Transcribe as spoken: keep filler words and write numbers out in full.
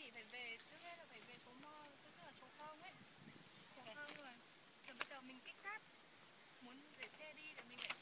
chị phải về, trước hết là phải về số mo, số tức là số không ấy. Số không rồi. Rồi bắt đầu mình kích tắt. Muốn để xe đi thì mình phải